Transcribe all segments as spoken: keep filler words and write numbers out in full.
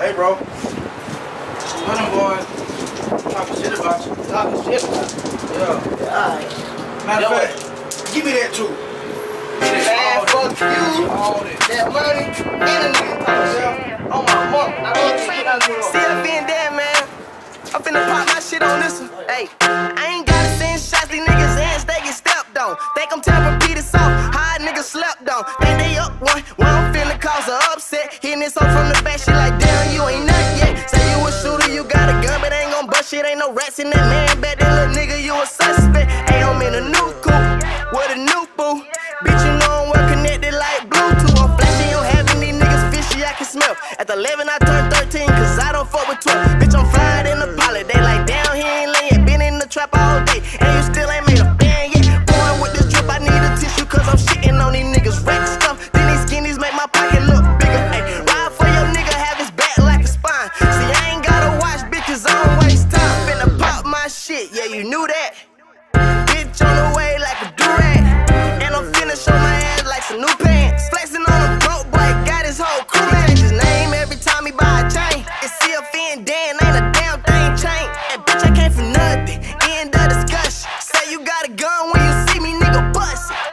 Hey, bro. One of them boys talking shit about you. Talking shit about you? Yeah. Yeah, alright. Matter of fact, give me that too. Man, fuck you. All that. That money, and a nigga talking shit on my mom. I don't want to get out of Still being dead, man. I'm finna pop my shit on this one. Hey, I ain't gotta send shots, these niggas ass, they get stepped on. Think I'm telling Peter soft, high niggas slept on. Think they up one, when I'm finna cause a upset. Hitting this up from the back, she like, damn, you ain't nothing yet. Say you a shooter, you got a gun, but ain't gon' bust shit. Ain't no rats in that man, bet that little nigga, you a suspect. Hey, I'm in a new coupe, with a new boo. Bitch, you know I'm well connected like Bluetooth. I'm flashing, you having these niggas fishy, I can smell. At eleven, I turned thirteen, cause I don't fuck with twelve. Bitch, I'm flying in the pilot. They like, damn, he ain't laying. Been in the trap all day, and you still ain't made a band yet. Born with this drip, I need a tissue, cause I'm shitting on these niggas. Wreck stuff, then these skinnies make my pocket look bigger. Ay, ride for your nigga, have his back like a spine. See, I ain't gotta watch bitches, I don't waste time. Finna pop my shit, yeah, you knew that. Bitch on the way like a durag, and I'm finna show my ass like some new pants. Flexing on a broke boy, got his whole crew. Change his name every time he buy a chain. It's C F N Dan, ain't a damn thing changed. And bitch, I came from nothing. End of discussion. Say you got a gun when you see me, nigga, bust it.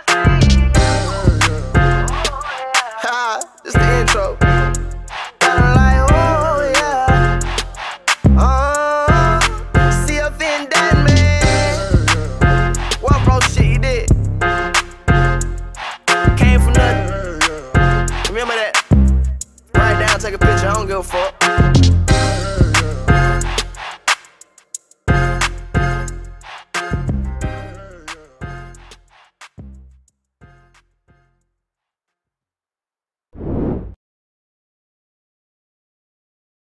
Ha, this the intro. Kinda like, oh yeah. Uh, C F N Dan, man. What bro shit he did? Came from nothing. Remember that. Write down, take a picture, I don't give a fuck.